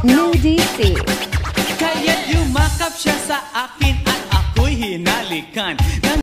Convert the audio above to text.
New DC. Kaya't yumakap siya sa akin at ako'y hinalikan.